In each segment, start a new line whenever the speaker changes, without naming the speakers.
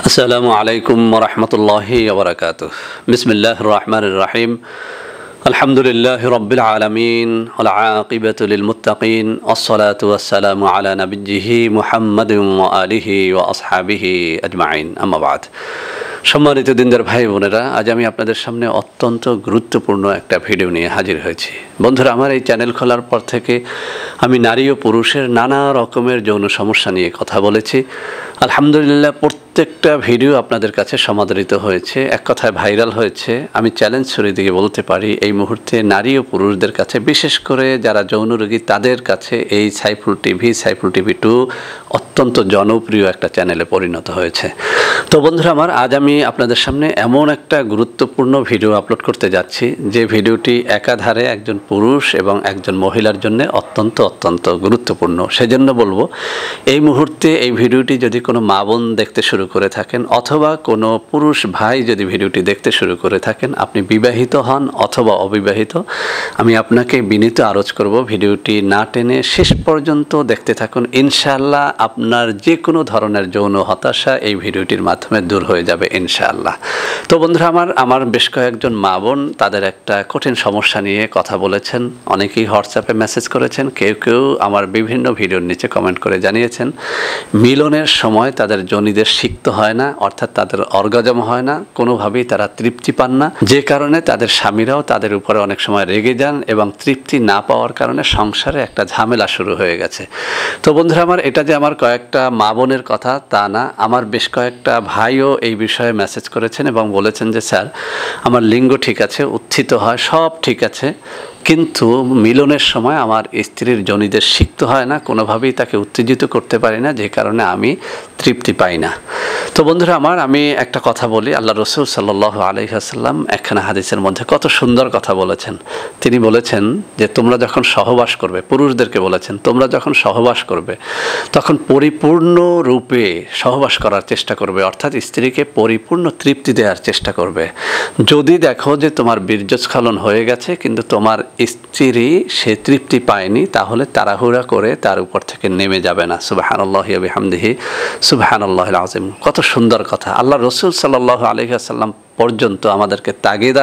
আসসালামু আলাইকুম ওয়া রাহমাতুল্লাহি ওয়া বারাকাতুহু। বিসমিল্লাহির রহমানির রহিম। আলহামদুলিল্লাহি রাব্বিল আলামিন ওয়াল আকিবাতু লিল মুত্তাকিন ওয়াসসালাতু ওয়াসসালামু আলা নাবিয়্যিহি মুহাম্মাদিন ওয়া আলিহি ওয়া আসহাবিহি আজমাইন। আম্মা বাদ। সম্মানিত দিনদার ভাই বোনেরা, আজ আমি আপনাদের সামনে অত্যন্ত গুরুত্বপূর্ণ একটা ভিডিও নিয়ে হাজির হয়েছি। বন্ধুরা, আমার এই চ্যানেল খোলার পর থেকে আমি নারী ও পুরুষের নানা রকমের যৌন সমস্যা নিয়ে কথা বলেছি। আলহামদুলিল্লাহ, প্রত্যেকটা ভিডিও আপনাদের কাছে সমাদৃত হয়েছে, এক কথায় ভাইরাল হয়েছে। আমি চ্যালেঞ্জ ছড়িয়ে দিয়ে বলতে পারি, এই মুহূর্তে নারী ও পুরুষদের কাছে, বিশেষ করে যারা যৌন রোগী তাদের কাছে এই সাইফুল টিভি 2 অত্যন্ত জনপ্রিয় একটা চ্যানেলে পরিণত হয়েছে। তো বন্ধুরা আমার, আজ আমি আপনাদের সামনে এমন একটা গুরুত্বপূর্ণ ভিডিও আপলোড করতে যাচ্ছি যে ভিডিওটি একাধারে একজন পুরুষ এবং একজন মহিলার জন্য অত্যন্ত গুরুত্বপূর্ণ। সেজন্য বলবো, এই মুহূর্তে এই ভিডিওটি যদি কোনো মা বোন দেখতে শুরু করে থাকেন অথবা কোনো পুরুষ ভাই যদি ভিডিওটি দেখতে শুরু করে থাকেন, আপনি বিবাহিত হন অথবা অবিবাহিত, আমি আপনাকে বিনীত আরজ করব ভিডিওটি না টেনে শেষ পর্যন্ত দেখতে থাকুন। ইনশাআল্লাহ আপনার যে কোনো ধরনের যৌন হতাশা এই ভিডিওটির মাধ্যমে দূর হয়ে যাবে ইনশাআল্লাহ। তো বন্ধুরা আমার বেশ কয়েকজন মা বোন তাদের একটা কঠিন সমস্যা নিয়ে কথা বলেছেন। অনেকেই হোয়াটসঅ্যাপে মেসেজ করেছেন, কেউ আমার বিভিন্ন ভিডিওর নিচে কমেন্ট করে জানিয়েছেন মিলনের সময় তাদের যোনিদের সিক্ত হয় না, অর্থাৎ তাদের অর্গাজম হয় না, কোনোভাবেই তারা তৃপ্তি পান না, যে কারণে তাদের স্বামীরাও তাদের উপরে অনেক সময় রেগে যান এবং তৃপ্তি না পাওয়ার কারণে সংসারে একটা ঝামেলা শুরু হয়ে গেছে। তো বন্ধুরা আমার, এটা যে আমার কয়েকটা মা বোনের কথা তা না, আমার বেশ কয়েকটা ভাইও এই বিষয়ে মেসেজ করেছেন এবং বলেছেন যে স্যার, আমার লিঙ্গ ঠিক আছে, উত্থিত হয়, সব ঠিক আছে, কিন্তু মিলনের সময় আমার স্ত্রীর যোনিদের সিক্ত হয় না, কোনোভাবেই তাকে উত্তেজিত করতে পারি না, যে কারণে আমি তৃপ্তি পাই না। তো বন্ধুরা আমার, আমি একটা কথা বলি, আল্লাহ রসুল সাল্লাল্লাহু আলাইহি ওয়াসাল্লাম একখানা হাদিসের মধ্যে কত সুন্দর কথা বলেছেন। তিনি বলেছেন যে তোমরা যখন সহবাস করবে, পুরুষদেরকে বলেছেন, তোমরা যখন সহবাস করবে তখন পরিপূর্ণ রূপে সহবাস করার চেষ্টা করবে, অর্থাৎ স্ত্রীকে পরিপূর্ণ তৃপ্তি দেওয়ার চেষ্টা করবে। যদি দেখো যে তোমার বীর্যস্খলন হয়ে গেছে কিন্তু তোমার স্ত্রী সে তৃপ্তি পায়নি, তাহলে তাড়াহুড়া করে তার উপর থেকে নেমে যাবে না। সুবহানাল্লাহি ওয়া বিহামদিহি সুবহানাল্লাহিল আযীম। কত সুন্দর কথা। আল্লাহ রসুল সাল্লাল্লাহু আলাইহি ওয়াসাল্লাম পর্যন্ত আমাদেরকে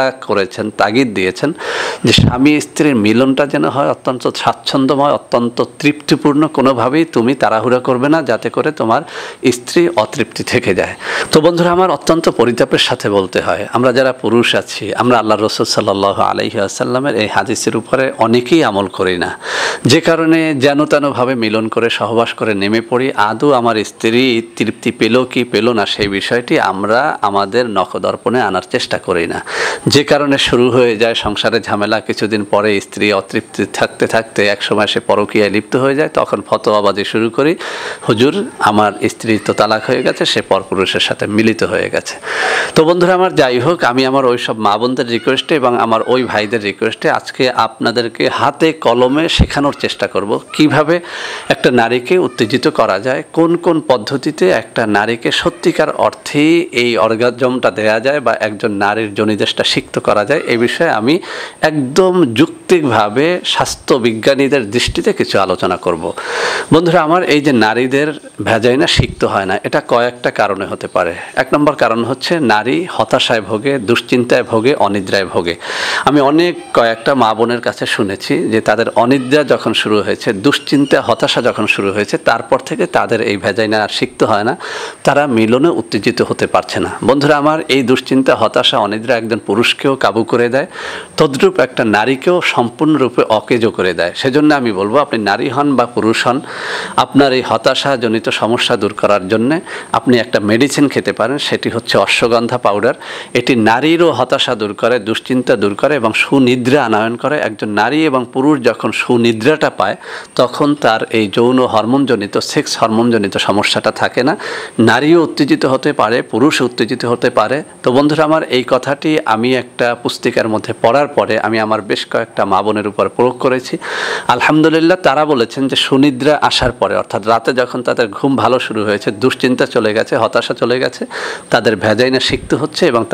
তাগিদ দিয়েছেন যে স্বামী স্ত্রীর মিলনটা যেন হয় অত্যন্ত স্বাচ্ছন্দ্যময়, অত্যন্ত তৃপ্তিপূর্ণ, কোনোভাবেই তুমি তাড়াহুড়া করবে না যাতে করে তোমার স্ত্রী অতৃপ্তি থেকে যায়। তো বন্ধুরা আমার, অত্যন্ত পরিতাপের সাথে বলতে হয়, আমরা যারা পুরুষ আছি, আমরা আল্লাহ রসুল সাল্লাল্লাহু আলাইহি ওয়াসাল্লামের এই হাদিসের উপরে অনেকেই আমল করি না, যে কারণে যেন তেনভাবে মিলন করে সহবাস করে নেমে পড়ি। আদৌ আমার স্ত্রী তৃপ্তি পেল কি পেল না সেই বিষয়টি আমরা আমাদের নখদর্পণে আনার চেষ্টা করি না, যে কারণে শুরু হয়ে যায় সংসারে ঝামেলা। কিছুদিন পরে স্ত্রী অতৃপ্তি থাকতে থাকতে একসময় সে পরকীয়ায় লিপ্ত হয়ে যায়, তখন ফতোয়াবাজি শুরু করি, হুজুর আমার স্ত্রী তো তালাক হয়ে গেছে, সে পরপুরুষের সাথে মিলিত হয়ে গেছে। তো বন্ধুরা আমার, যাই হোক, আমি আমার ওই সব মা বোনদের রিকোয়েস্টে এবং আমার ওই ভাইদের রিকোয়েস্টে আজকে আপনাদেরকে হাতে কলমে শেখানোর চেষ্টা করব কিভাবে একটা নারীকে উত্তেজিত করা যায়, কোন কোন পদ্ধতিতে একটা নারীকে সত্যিকার অর্থেই এই অর্গাজমটা দেয়া যায় বা একজন নারীর যোনিদেশটা সিক্ত করা যায়। এই বিষয়ে আমি একদম যৌক্তিকভাবে স্বাস্থ্য বিজ্ঞানীদের দৃষ্টিতে কিছু আলোচনা করব। বন্ধুরা আমার, এই যে নারীদের ভ্যাজাইনা সিক্ত হয় না, এটা কয়েকটা কারণে হতে পারে। এক নম্বর কারণ হচ্ছে নারী হতাশায় ভোগে, দুশ্চিন্তায় ভোগে, অনিদ্রায় ভোগে। আমি কয়েকটা মা বোনের কাছে শুনেছি যে তাদের অনিদ্রা যখন শুরু হয়েছে, দুশ্চিন্তা হতাশা যখন শুরু হয়েছে, তারপর থেকে তাদের এই ভ্যাজাইনা আর সিক্ত হয় না, তারা মিলনে উত্তেজিত হতে পারছে না। বন্ধুরা আমার, এই দুশ্চিন্তা হতাশা অনিদ্রা একজন পুরুষকেও কাবু করে দেয়, তদ্রূপ একটা নারীকেও সম্পূর্ণরূপে অকেজো করে দেয়। সেজন্য আমি বলবো, আপনি নারী হন বা পুরুষ হন, আপনার এই হতাশাজনিত সমস্যা দূর করার জন্য আপনি একটা মেডিসিন খেতে পারেন, সেটি হচ্ছে অশ্বগন্ধা পাউডার। এটি নারীরও হতাশা দূর করে, দুশ্চিন্তা দূর করে এবং সুনিদ্রা আনয়ন করে। একজন নারী এবং পুরুষ যখন সুনিদ্রাটা পায় তখন তার এই যৌন হরমোনজনিত, সেক্স হরমোনজনিত সমস্যাটা থাকে না। নারীও উত্তেজিত হতে পারে, পুরুষ উত্তেজিত হতে পারে। তো বন্ধুরা আমার, এই কথাটি আমি একটা পুস্তিকার মধ্যে পড়ার পরে আমি আমার বেশ কয়েকটা মা বোনের উপর প্রয়োগ করেছি। আলহামদুলিল্লাহ, তারা বলেছেন যে সুনিদ্রা আসার পরে, অর্থাৎ রাতে যখন তাদের ঘুম ভালো শুরু হয়েছে, দুশ্চিন্তা চলে গেছে, হতাশা চলে গেছে, তাদের ভ্যাজাইনা সিক্ত হচ্ছে এবং তারা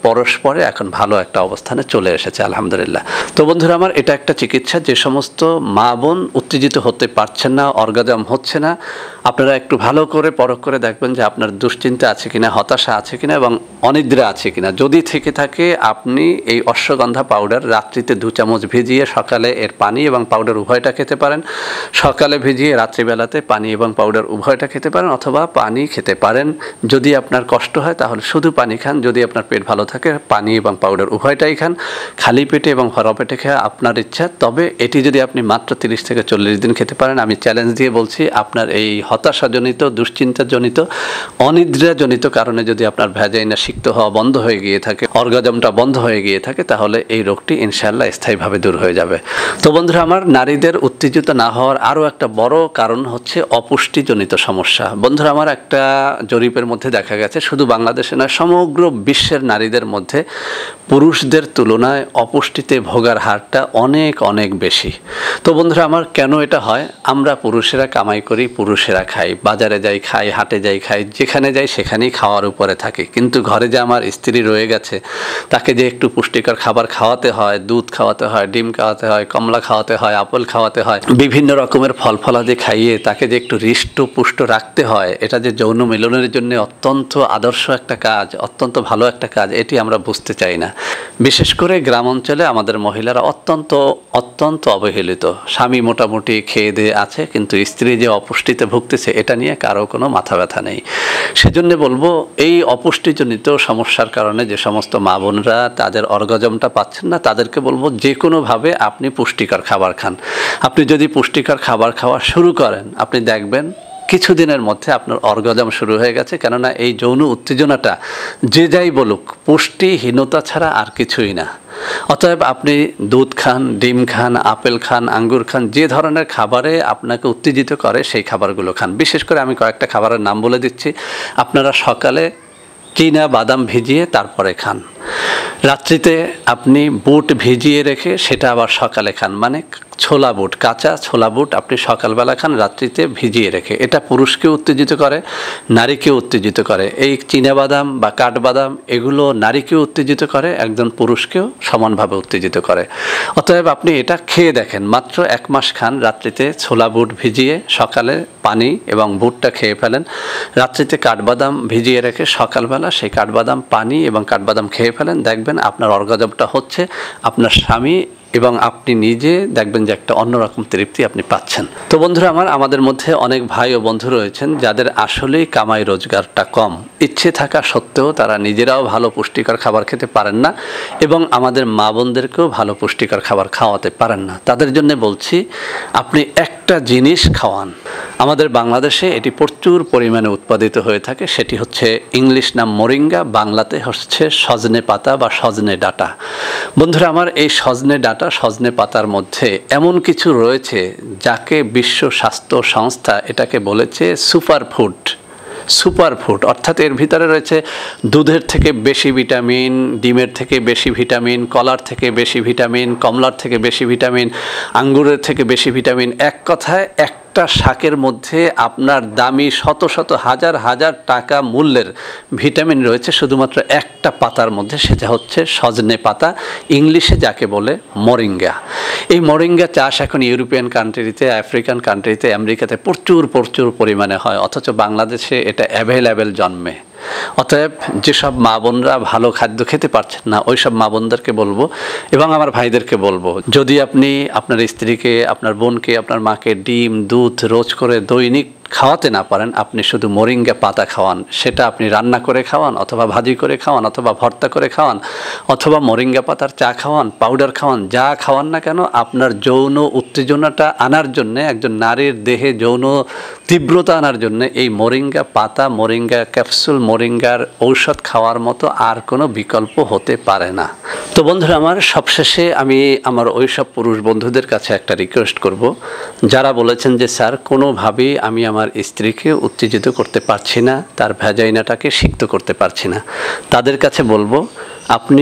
পরস্পরে এখন ভালো একটা অবস্থানে চলে এসেছে আলহামদুলিল্লাহ। তো বন্ধুরা আমার, এটা একটা চিকিৎসা। যে সমস্ত মা বোন উত্তেজিত হতে পারছেন না, অর্গাজম হচ্ছে না, আপনারা একটু ভালো করে পরখ করে দেখবেন যে আপনার দুশ্চিন্তা আছে কিনা, হতাশা আছে কিনা এবং অনিদ্রা আছে কিনা। যদি থেকে থাকে, আপনি এই অশ্বগন্ধা পাউডার রাত্রিতে 2 চামচ ভিজিয়ে সকালে এর পানি এবং পাউডার উভয়টা খেতে পারেন। সকালে ভিজিয়ে রাত্রিবেলাতে পানি এবং পাউডার উভয়টা খেতে পারেন, অথবা পানি খেতে পারেন। যদি আপনার কষ্ট হয় তাহলে শুধু পানি খান। যদি আপনার পেট ভালো থাকে, পানি এবং পাউডার উভয়টাই খান। খালি পেটে এবং ভরা পেটে খেয়ে আপনার ইচ্ছা। তবে এটি যদি আপনি মাত্র 30 থেকে 40 দিন খেতে পারেন, আমি চ্যালেঞ্জ দিয়ে বলছি, আপনার এই হতাশাজনিত, দুশ্চিন্তাজনিত, অনিদ্রাজনিত কারণে যদি আপনার ভ্যাজাইনা সিক্ত হওয়া বন্ধ হয়ে গিয়ে থাকে, অর্গাজমটা বন্ধ হয়ে গিয়ে থাকে, তাহলে এই রোগটি ইনশাআল্লাহ স্থায়ীভাবে দূর হয়ে যাবে। তো বন্ধুরা আমার, নারীদের উত্তেজিত না হওয়ার আরও একটা বড় কারণ হচ্ছে অপুষ্টিজনিত সমস্যা। বন্ধুরা আমার, একটা জরিপের মধ্যে দেখা গেছে শুধু বাংলাদেশে নয়, সমগ্র বিশ্বের নারীদের মধ্যে পুরুষদের তুলনায় অপুষ্টিতে ভোগার হারটা অনেক অনেক বেশি। তো বন্ধুরা আমার, কেন এটা হয়? আমরা পুরুষেরা কামাই করি, পুরুষেরা খাই, বাজারে যাই খাই, হাটে যাই খাই, যেখানে যাই সেখানেই খাওয়ার উপরে থাকি। কিন্তু ঘরে যে আমার স্ত্রী রয়ে গেছে, তাকে যে একটু পুষ্টিকর খাবার খাওয়াতে হয়, দুধ খাওয়াতে হয়, ডিম খাওয়াতে হয়, কমলা খাওয়াতে হয়, আপেল খাওয়াতে হয়, বিভিন্ন রকমের ফল ফলাদি খাইয়ে তাকে যে একটু হৃষ্টপুষ্ট রাখতে হয়, এটা যে যৌন মিলনের জন্য অত্যন্ত আদর্শ একটা কাজ, অত্যন্ত ভালো একটা কাজ, এটি আমরা বুঝতে চাই না। বিশেষ করে গ্রাম অঞ্চলে আমাদের মহিলারা অত্যন্ত অত্যন্ত অবহেলিত। স্বামী মোটামুটি খেয়ে দিয়ে আছে, কিন্তু স্ত্রী যে অপুষ্টিতে ভুগতেছে এটা নিয়ে কারো কোনো মাথা ব্যথা নেই। সেজন্য বলবো, এই অপুষ্টিজনিত সমস্যার কারণে যে সমস্ত মা বোনরা তাদের অর্গাজমটা পাচ্ছেন না, তাদেরকে বলবো যে কোনোভাবে আপনি পুষ্টিকর খাবার খান। আপনি যদি পুষ্টিকর খাবার খাওয়া শুরু করেন, আপনি দেখবেন কিছুদিনের মধ্যে আপনার অর্গাজম শুরু হয়ে গেছে। কেননা এই যৌন উত্তেজনাটা যে যাই বলুক, পুষ্টিহীনতা ছাড়া আর কিছুই না। অতএব আপনি দুধ খান, ডিম খান, আপেল খান, আঙ্গুর খান, যে ধরনের খাবারে আপনাকে উত্তেজিত করে সেই খাবারগুলো খান। বিশেষ করে আমি কয়েকটা খাবারের নাম বলে দিচ্ছি। আপনারা সকালে চীনা বাদাম ভিজিয়ে তারপরে খান। রাত্রিতে আপনি বুট ভিজিয়ে রেখে সেটা আবার সকালে খান। মানে ছোলা বুট, কাঁচা ছোলা বুট আপনি সকালবেলা খান, রাত্রিতে ভিজিয়ে রেখে। এটা পুরুষকে উত্তেজিত করে, নারীকে উত্তেজিত করে। এই চীনাবাদাম বা কাঠবাদাম এগুলো নারীকেও উত্তেজিত করে, একজন পুরুষকেও সমানভাবে উত্তেজিত করে। অতএব আপনি এটা খেয়ে দেখেন, মাত্র 1 মাস খান। রাত্রিতে ছোলা বুট ভিজিয়ে সকালে পানি এবং বুটটা খেয়ে ফেলেন। রাত্রিতে কাঠবাদাম ভিজিয়ে রেখে সকালবেলা সেই কাঠবাদাম পানি এবং কাঠবাদাম খেয়ে ফেলেন। দেখবেন আপনার অর্গাজমটা হচ্ছে, আপনার স্বামী এবং আপনি নিজে দেখবেন যে একটা অন্যরকম তৃপ্তি আপনি পাচ্ছেন। তো বন্ধুরা আমার, আমাদের মধ্যে অনেক ভাই ও বন্ধু রয়েছেন যাদের আসলেই কামাই রোজগারটা কম। ইচ্ছে থাকা সত্ত্বেও তারা নিজেরাও ভালো পুষ্টিকর খাবার খেতে পারেন না এবং আমাদের মা বোনদেরকেও ভালো পুষ্টিকর খাবার খাওয়াতে পারেন না। তাদের জন্য বলছি, আপনি একটা জিনিস খাওয়ান। আমাদের বাংলাদেশে এটি প্রচুর পরিমাণে উৎপাদিত হয়ে থাকে। সেটি হচ্ছে ইংলিশ নাম মোরিঙ্গা, বাংলাতে হচ্ছে সজনে পাতা বা সজনে ডাঁটা। বন্ধুরা আমার, এই সজনে ডাঁটা, সজনে পাতার মধ্যে এমন কিছু রয়েছে যাকে বিশ্ব স্বাস্থ্য সংস্থা এটাকে বলেছে সুপারফুড। সুপারফুড অর্থাৎ এর ভিতরে রয়েছে দুধের থেকে বেশি ভিটামিন, ডিমের থেকে বেশি ভিটামিন, কলার থেকে বেশি ভিটামিন, কমলার থেকে বেশি ভিটামিন, আঙ্গুরের থেকে বেশি ভিটামিন। এক কথায় একটা শাকের মধ্যে আপনার দামি শত শত হাজার হাজার টাকা মূল্যের ভিটামিন রয়েছে শুধুমাত্র একটা পাতার মধ্যে, সেটা হচ্ছে সজনে পাতা, ইংলিশে যাকে বলে মোরিঙ্গা। এই মোরিঙ্গা চাষ এখন ইউরোপিয়ান কান্ট্রিতে, আফ্রিকান কান্ট্রিতে, আমেরিকাতে প্রচুর প্রচুর পরিমাণে হয়, অথচ বাংলাদেশে এটা অ্যাভেলেবেল জন্মে। অতএব যেসব মা বোনরা ভালো খাদ্য খেতে পারছেন না, ওই সব মা বোনদেরকে বলবো এবং আমার ভাইদেরকে বলবো, যদি আপনি আপনার স্ত্রীকে, আপনার বোনকে, আপনার মাকে ডিম, দুধ রোজ করে দৈনিক খাওয়াতে না পারেন, আপনি শুধু মোরিঙ্গা পাতা খাওয়ান। সেটা আপনি রান্না করে খাওয়ান, অথবা ভাজি করে খাওয়ান, অথবা ভর্তা করে খাওয়ান, অথবা মোরিঙ্গা পাতার চা খাওয়ান, পাউডার খাওয়ান, যা খাওয়ান না কেন, আপনার যৌন উত্তেজনাটা আনার জন্যে, একজন নারীর দেহে যৌন তীব্রতা আনার জন্যে এই মোরিঙ্গা পাতা, মোরিঙ্গা ক্যাপসুল, মোরিঙ্গার ঔষধ খাওয়ার মতো আর কোনো বিকল্প হতে পারে না। তো বন্ধুরা আমার, সবশেষে আমি আমার ওই সব পুরুষ বন্ধুদের কাছে একটা রিকোয়েস্ট করব, যারা বলেছেন যে স্যার কোনোভাবেই আমি আমার স্ত্রীকে উত্তেজিত করতে পারছি না, তার ভ্যাজাইনাটাকে সিক্ত করতে পারছি না। তাদের কাছে বলবো, আপনি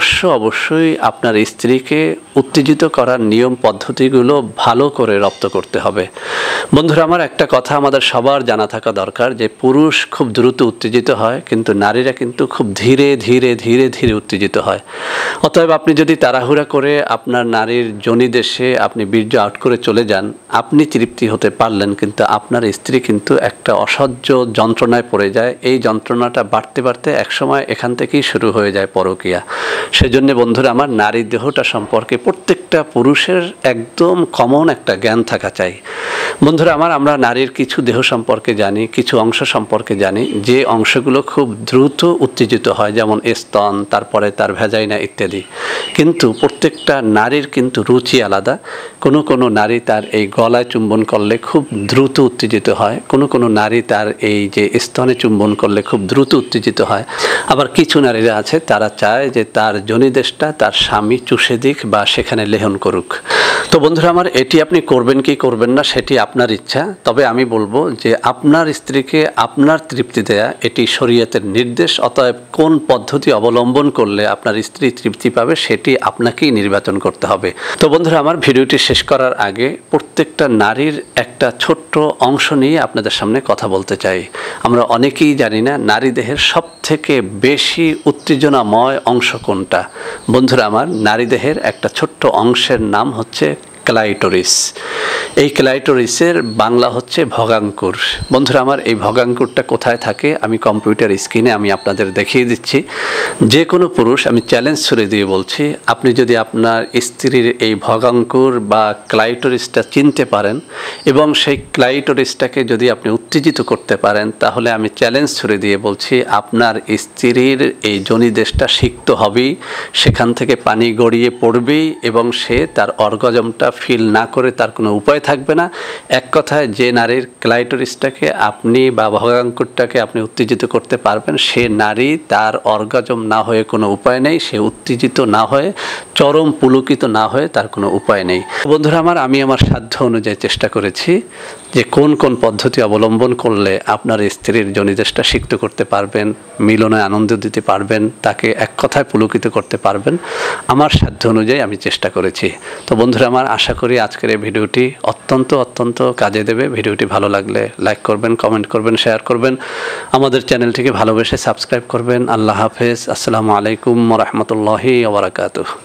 অবশ্যই আপনার স্ত্রীকে উত্তেজিত করার নিয়ম পদ্ধতিগুলো ভালো করে রপ্ত করতে হবে। বন্ধুরা আমার, একটা কথা আমাদের সবার জানা থাকা দরকার যে পুরুষ খুব দ্রুত উত্তেজিত হয়, কিন্তু নারীরা কিন্তু খুব ধীরে ধীরে ধীরে ধীরে উত্তেজিত হয়। অতএব আপনি যদি তাড়াহুড়া করে আপনার নারীর যোনিদেশে আপনি বীর্য আউট করে চলে যান, আপনি তৃপ্তি হতে পারলেন, কিন্তু আপনার স্ত্রী কিন্তু একটা অসহ্য যন্ত্রণায় পড়ে যায়। এই যন্ত্রণাটা বাড়তে বাড়তে একসময় এখান থেকেই শুরু হয়ে যায় পরকীয়া। সেজন্য বন্ধুরা আমার, নারী দেহটা সম্পর্কে প্রত্যেকটা পুরুষের একদম কমন একটা জ্ঞান থাকা চাই। বন্ধুরা আমার, আমরা নারীর কিছু দেহ সম্পর্কে জানি, কিছু অংশ সম্পর্কে জানি যে অংশগুলো খুব দ্রুত উত্তেজিত হয়, যেমন স্তন, তারপরে তার ভ্যাজাইনা ইত্যাদি। কিন্তু প্রত্যেকটা নারীর কিন্তু রুচি আলাদা। কোনো নারী তার এই গলায় চুম্বন করলে খুব দ্রুত উত্তেজিত হয়, কোনো নারী তার এই যে স্তনে চুম্বন করলে খুব দ্রুত উত্তেজিত হয়। আবার কিছু নারীরা আছে তারা চায় যে তার যোনিদেশটা তার স্বামী চুষে দিক বা সেখানে লেহন করুক। তো বন্ধুরা আমার, এটি আপনি করবেন কি করবেন না সেটি আপনার ইচ্ছা। তবে আমি বলবো যে আপনার স্ত্রীকে আপনার তৃপ্তি দেয়া এটি শরীয়তের নির্দেশ। অতএব কোন পদ্ধতি অবলম্বন করলে আপনার স্ত্রী তৃপ্তি পাবে সেটি আপনাকেই নির্বাচন করতে হবে। তো বন্ধুরা আমার, ভিডিওটি শেষ করার আগে প্রত্যেকটা নারীর একটা ছোট্ট অংশ নিয়ে আপনাদের সামনে কথা বলতে চাই। আমরা অনেকেই জানি না নারী দেহের সবথেকে বেশি উত্তেজনাময় অংশ কোনটা। বন্ধুরা আমার, নারী দেহের একটা ছোট্ট অংশের নাম হচ্ছে ক্লাইটোরিস। এই ক্লাইটোরিসের বাংলা হচ্ছে ভগাঙ্কুর। বন্ধুরা আমার, এই ভগাঙ্কুরটা কোথায় থাকে আমি কম্পিউটার স্ক্রিনে আমি আপনাদের দেখিয়ে দিচ্ছি। যে কোনো পুরুষ, আমি চ্যালেঞ্জ ছুড়ে দিয়ে বলছি, আপনি যদি আপনার স্ত্রীর এই ভগাঙ্কুর বা ক্লাইটোরিসটা চিনতে পারেন এবং সেই ক্লাইটোরিসটাকে যদি আপনি উত্তেজিত করতে পারেন, তাহলে আমি চ্যালেঞ্জ ছুড়ে দিয়ে বলছি আপনার স্ত্রীর এই যোনিদেশটা সিক্ত হবেই, সেখান থেকে পানি গড়িয়ে পড়বেই এবং সে তার অর্গাজমটা ফিল না করে তার কোনো উপায় থাকবে না। এক কথায়, যে নারীর ক্লাইটোরিসটাকে আপনি বা ভগাঙ্কুরটাকে আপনি উত্তেজিত করতে পারবেন, সে নারী তার অর্গাজম না হয়ে কোনো উপায় নেই, সে উত্তেজিত না হয়ে চরম পুলকিত না হয়ে তার কোনো উপায় নেই। বন্ধুরা আমার, আমি আমার সাধ্য অনুযায়ী চেষ্টা করেছি যে কোন পদ্ধতি অবলম্বন করলে আপনার স্ত্রীর যোনিদেশটা সিক্ত করতে পারবেন, মিলনে আনন্দ দিতে পারবেন, তাকে এক কথায় পুলকিত করতে পারবেন। আমার সাধ্য অনুযায়ী আমি চেষ্টা করেছি। তো বন্ধুরা আমার, আশা করি আজকের এই ভিডিওটি অত্যন্ত কাজে দেবে। ভিডিওটি ভালো লাগলে লাইক করবেন, কমেন্ট করবেন, শেয়ার করবেন, আমাদের চ্যানেলটিকে ভালোবেসে সাবস্ক্রাইব করবেন। আল্লাহ হাফেজ। আসসালামু আলাইকুম ওয়া রাহমাতুল্লাহি ওয়া বারাকাতুহু।